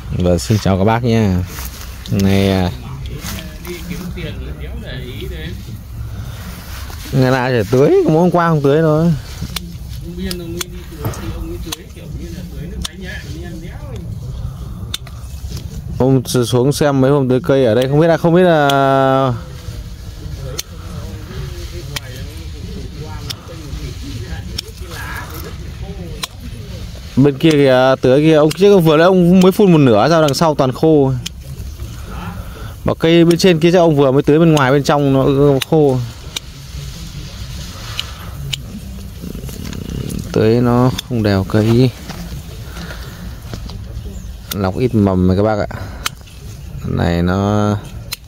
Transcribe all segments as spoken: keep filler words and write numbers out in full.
Và xin chào các bác nha. Này ngày nào để tưới, mỗi hôm qua không tưới thôi. Hôm xuống xem mấy hôm tưới cây ở đây không biết là không biết là bên kia kìa, tưới kia ông trước vừa đấy ông mới phun một nửa ra, đằng sau toàn khô. Bảo cây bên trên kia chắc ông vừa mới tưới, bên ngoài bên trong nó khô. Tưới nó không đều cây, lọc ít mầm các bác ạ. Này nó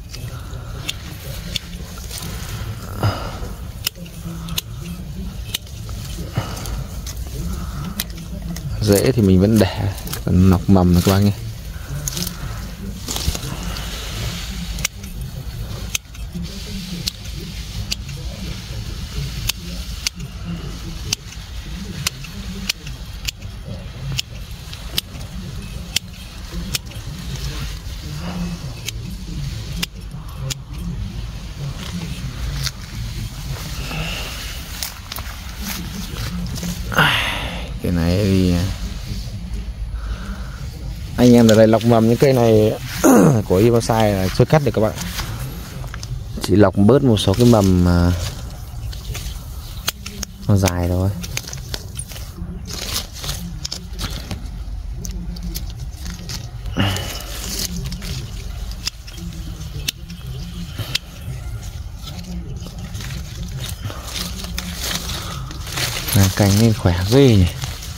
dễ thì mình vẫn để, còn lọc mầm này các bác nhé. Cái này thì anh em ở đây lọc mầm những cây này của Ivosai là chưa cắt được các bạn, chỉ lọc bớt một số cái mầm mà nó dài thôi. Cành nên khỏe ghê nhỉ.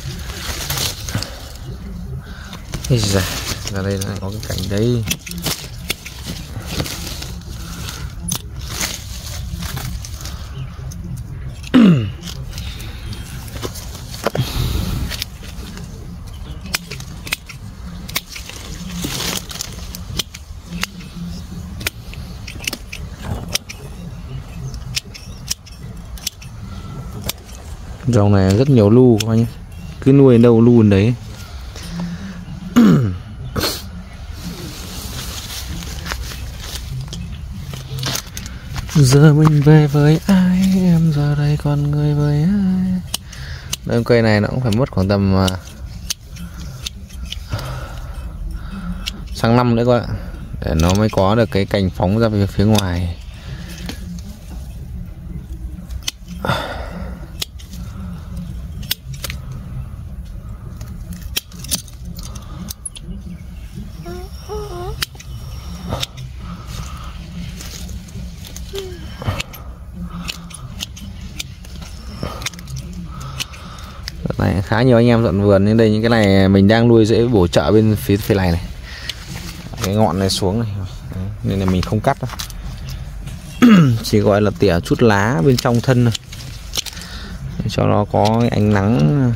Ây da, ra đây lại có cái cành đấy. Dòng này rất nhiều lu các anh, cứ nuôi đâu lu đấy. Giờ mình về với ai, em giờ đây còn người với ai. Đây, cây này nó cũng phải mất khoảng tầm uh, sang năm nữa các bạn, để nó mới có được cái cành phóng ra về phía ngoài. Này, khá nhiều anh em dọn vườn đến đây, những cái này mình đang nuôi dễ bổ trợ bên phía phía này này, cái ngọn này xuống này. Đấy, nên là mình không cắt đâu. Chỉ gọi là tỉa chút lá bên trong thân thôi, để cho nó có cái ánh nắng.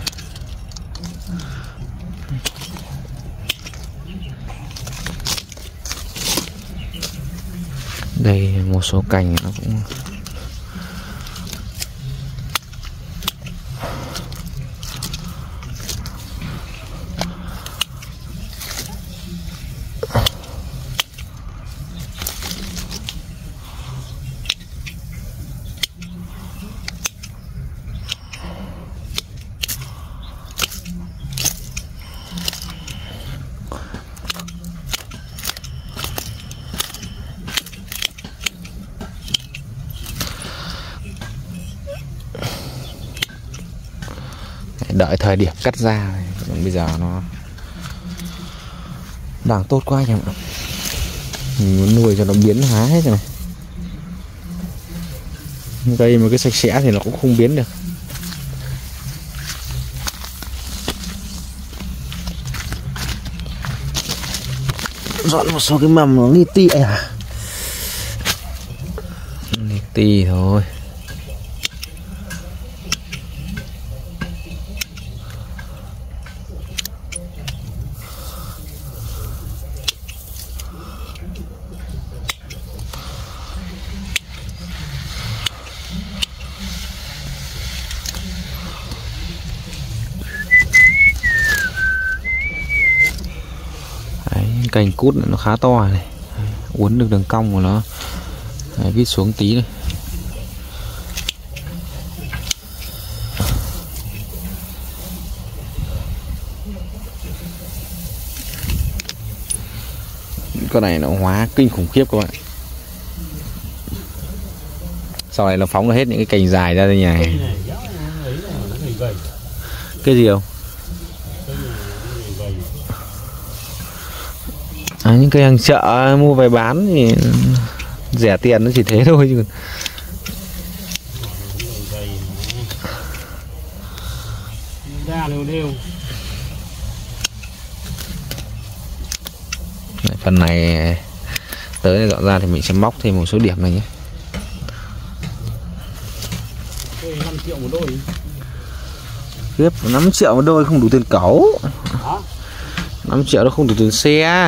Đây một số cành nó cũng đợi thời điểm cắt ra. Bây giờ nó đang tốt quá anh em ạ, mình muốn nuôi cho nó biến hóa hết rồi này. Cây mà cái sạch sẽ thì nó cũng không biến được. Dọn một số cái mầm nó li ti à, li ti thôi. Cành cút nó khá to này, uốn được đường cong của nó. Đấy, vít xuống tí này. Con này nó hóa kinh khủng khiếp các bạn. Sau này nó phóng ra hết những cái cành dài ra đây này. Cái gì không? À, những cây hàng chợ mua về bán thì rẻ tiền, nó chỉ thế thôi chứ. Phần này tới dọn ra thì mình sẽ móc thêm một số điểm này nhé. năm triệu một đôi. Tiếp năm triệu một đôi không đủ tiền cẩu. năm triệu nó không đủ tiền xe.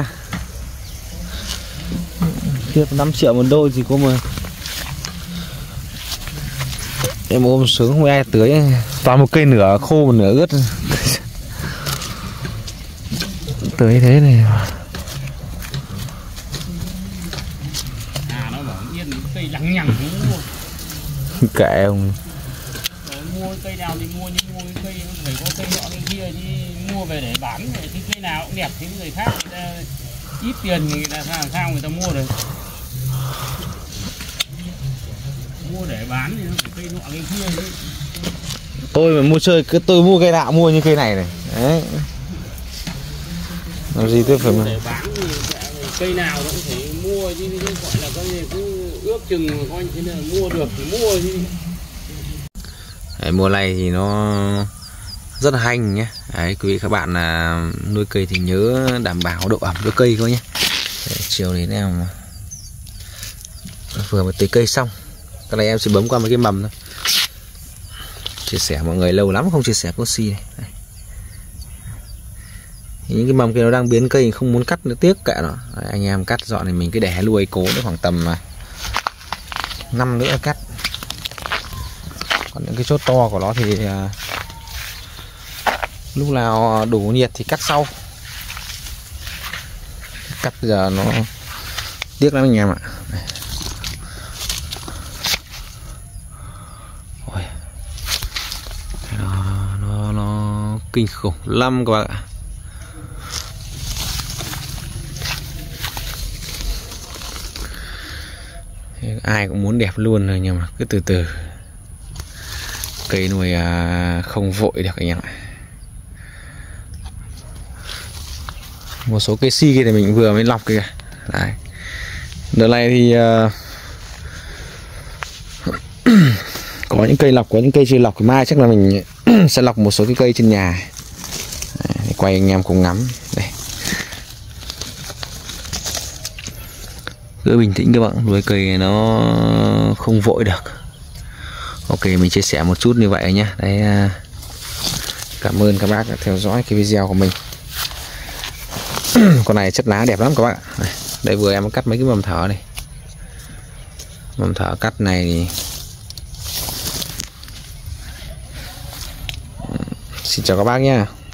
Tiếp năm triệu một đôi thì có mà em ôm sướng không ai tưới, toàn một cây nửa khô một nửa ướt. Tưới thế này. À nó bảo yên cây lằng nhằng mua. Kệ ông. Mua cây nào thì mua, nhưng mua cái cây nó phải có cây nọ cây kia chứ mua về để bán thì cây nào cũng đẹp, thì người khác người ta ít tiền thì người ta làm sao người ta mua được. Mua để bán thì nó phải cây nọ cây kia chứ. Tôi mà mua chơi cứ tôi mua cây nào mua như cây này này. Đấy. Làm gì tôi phải mua để bán thì cây nào nó cũng phải mua chứ, chứ gọi là cái gì cứ ước chừng coi như thế nào mua được thì mua chứ. Đấy, mùa này thì nó rất là hanh nhé. Đấy, quý vị các bạn là nuôi cây thì nhớ đảm bảo độ ẩm cho cây thôi nhé. Đấy, chiều đến em vừa mới tưới cây xong, cái này em sẽ bấm qua mấy cái mầm thôi. Chia sẻ mọi người lâu lắm không chia sẻ Cosi này. Đấy. Những cái mầm kia nó đang biến cây không muốn cắt nữa, tiếc kệ nó. Đấy, anh em cắt dọn thì mình cứ để nuôi cố đến khoảng tầm năm nữa cắt. Còn những cái chốt to của nó thì uh, lúc nào đủ nhiệt thì cắt sau. Cắt giờ nó tiếc lắm anh em ạ. Ôi. Nó, nó, nó kinh khủng lắm các bạn ạ. Ai cũng muốn đẹp luôn rồi, nhưng mà cứ từ từ. Cây nuôi à, không vội được anh em ạ. Một số cây si kia thì mình vừa mới lọc kìa. Đấy. Đợt này thì uh, có những cây lọc, có những cây chưa lọc. Thì mai chắc là mình sẽ lọc một số cái cây trên nhà. Đấy, quay anh em cùng ngắm. Đây. Cứ bình tĩnh các bạn, nuôi cây nó không vội được. Ok, mình chia sẻ một chút như vậy nhé. Đấy, cảm ơn các bác đã theo dõi cái video của mình. Con này chất lá đẹp lắm các bạn. Đây, đây vừa em cắt mấy cái mầm thở này. Mầm thở cắt này thì... Xin chào các bác nhé.